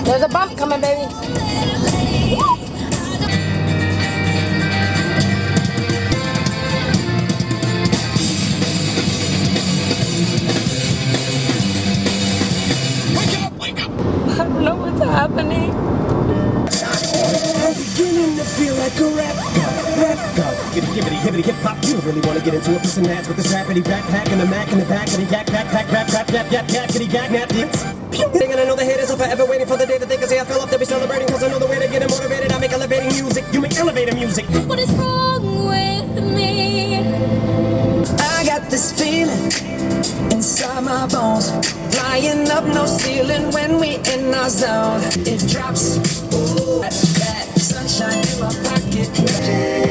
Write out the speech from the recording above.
There's a bump coming, baby. Wake up! I don't know what's happening. I'm beginning to feel like a rap god. Gibbity, hibbity, hip hop. You really want to get into a piece of nats with this rappity backpack and the Mac in the back and the yak backpack rap yakity yak nat dicks. And I know the haters are forever waiting for the day that they can say I fell off. They'll be celebrating because I know the way to get them motivated. I make elevating music. You make elevator music. What is wrong with me? I got this feeling inside my bones, flying up no ceiling when we in our zone. It drops, ooh, that sunshine in my pocket.